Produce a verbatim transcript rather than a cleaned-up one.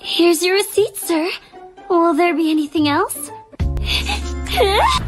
Here's your receipt, sir. Will there be anything else?